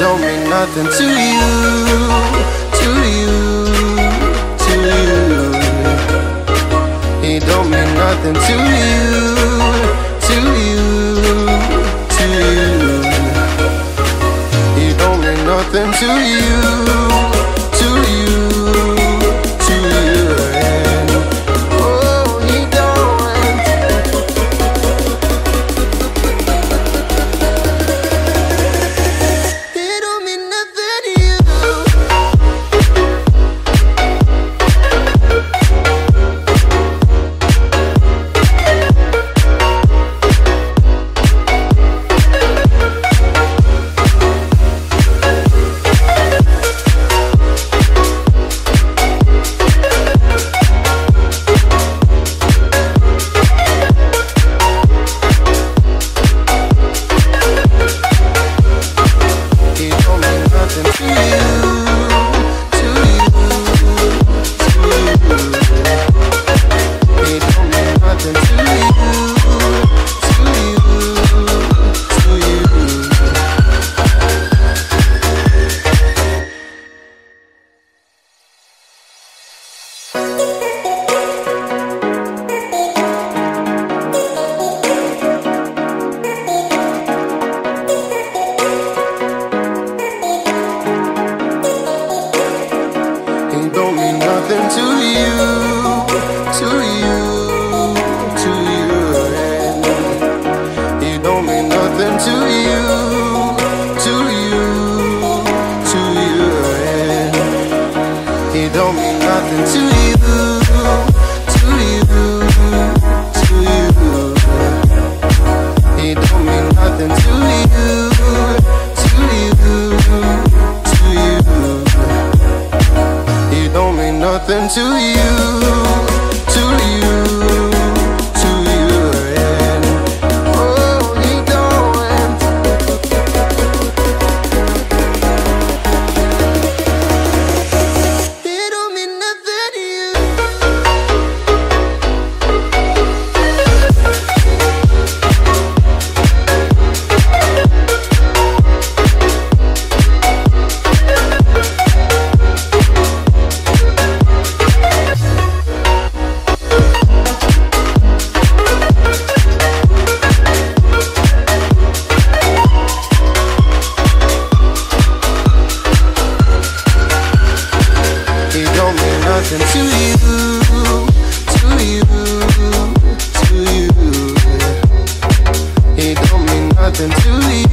don't mean nothing to you, to you, to you. He don't mean nothing to you, to you, to you. He don't mean nothing to you, to you, to you. Oh, he don't. He don't mean nothing to you. Nothing to you, to you, to you, and oh, he don't. He don't mean nothing to you. Nothing to you, to you, to you. He don't mean nothing to you.